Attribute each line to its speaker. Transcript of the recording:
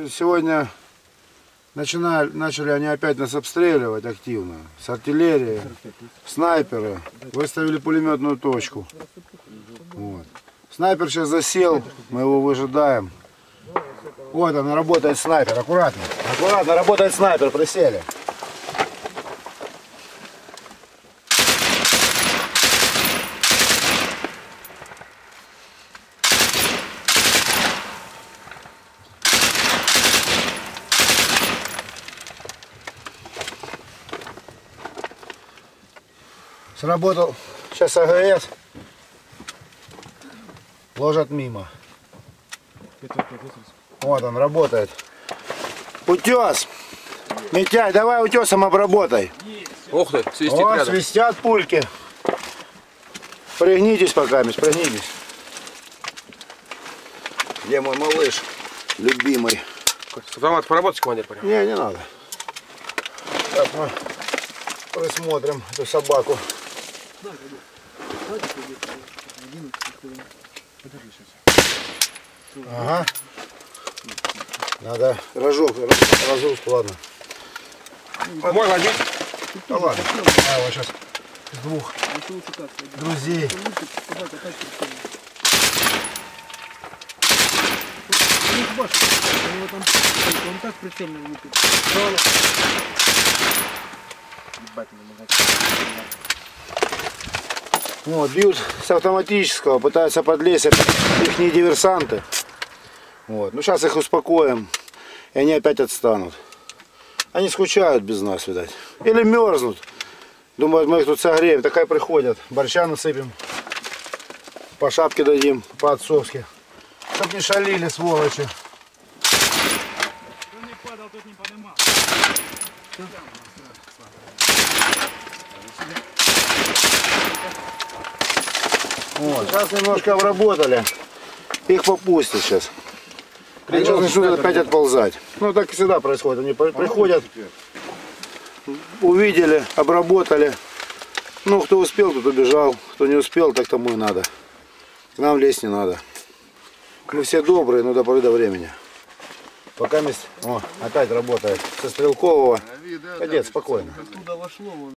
Speaker 1: сегодня начали они опять нас обстреливать активно. С артиллерии, снайперы. Выставили пулеметную точку. Вот. Снайпер сейчас засел, мы его выжидаем. Вот он, работает снайпер, аккуратно. Аккуратно, работает снайпер, присели. Сработал сейчас АГС. Ложат мимо. Вот он работает. Утес. Митяй, давай утесом обработай.
Speaker 2: Ух ты, свистит
Speaker 1: вот,
Speaker 2: рядом.
Speaker 1: свистят пульки. Пригнитесь пока, пригнитесь. Где мой малыш? Любимый.
Speaker 2: С автоматом поработать, командир, прям?
Speaker 1: Не надо. Так, мы присмотрим эту собаку. Ага. Надо разгрузку, ладно.
Speaker 2: Мой возьми.
Speaker 1: Ну ладно. А, вот сейчас с двух друзей.
Speaker 3: Он так прицельно лупит.
Speaker 1: Вот, бьют с автоматического, пытаются подлезть их диверсанты. Вот. Ну сейчас их успокоим, и они опять отстанут. Они скучают без нас, видать. Или мерзнут. Думают, мы их тут согреем. Такая приходят. Борща насыпем. По шапке дадим, по-отцовски. Чтоб не шалили, сволочи. Вот, сейчас немножко обработали. Их попустят сейчас. Они сейчас начнут опять отползать. Ну так и всегда происходит. Они приходят, увидели, обработали. Ну кто успел, тот убежал. Кто не успел, так тому и надо. К нам лезть не надо. Мы все добрые, но до поры до времени. Пока опять работает со стрелкового. Кадет, спокойно.